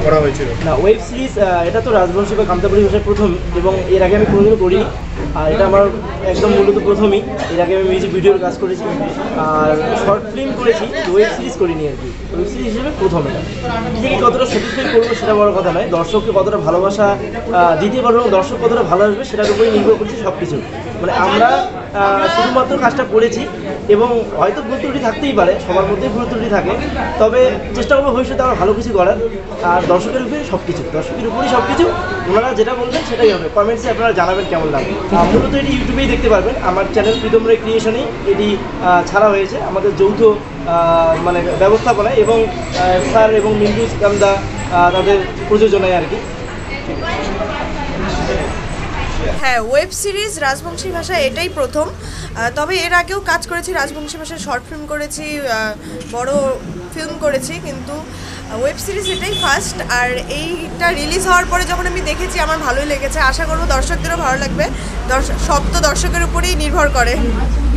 করা হয়েছিল? না, ওয়েব সিরিজ এটা তো রাজবংশী বা কামতাপুরী ভাষায় প্রথম, এবং এর আগে আমি কোনোদিনও করিনি। আর এটা আমার একদম মূলত প্রথমই। এর আগে আমি মিউজিক ভিডিওর কাজ করেছি আর শর্ট ফিল্ম করেছি, ওয়েব সিরিজ করিনি আর কি। ওয়েব সিরিজ হিসেবে প্রথম এটা। ঠিক কতটা স্যাটিসফাই করবো সেটা বড় কথা নয়, দর্শককে কতটা ভালোবাসা দিতে পারবো এবং দর্শক কতটা ভালোবাসবে সেটার উপরেই নির্ভর করছে সব কিছু। মানে আমরা শুধুমাত্র কাজটা করেছি এবং হয়তো ভুল ত্রুটি থাকতেই পারে, সবার মধ্যেই ভুল ত্রুটি থাকে, তবে চেষ্টা করবো ভবিষ্যতে আরও ভালো কিছু করার। আর দর্শকের উপরে সব কিছু, দর্শকের উপরেই সব কিছু। ওনারা যেটা বলবেন সেটাই হবে। কমেন্টসে আপনারা জানাবেন কেমন লাগে। মূলত এটি ইউটিউবেই দেখতে পারবেন, আমার চ্যানেল প্রীতম রায় ক্রিয়েশনেই এটি ছাড়া হয়েছে, আমাদের যৌথ মানে ব্যবস্থাপনায় এবং স্যার এবং মিন্টু কামদা তাদের প্রযোজনায় আর কি। হ্যাঁ, ওয়েব সিরিজ রাজবংশী ভাষা এটাই প্রথম। তবে এর আগেও কাজ করেছি রাজবংশী ভাষায়, শর্ট ফিল্ম করেছি, বড় ফিল্ম করেছি, কিন্তু ওয়েব সিরিজ এটাই ফার্স্ট। আর এইটা রিলিজ হওয়ার পরে যখন আমি দেখেছি আমার ভালোই লেগেছে। আশা করবো দর্শকদেরও ভালো লাগবে। সব তো দর্শকের উপরেই নির্ভর করে।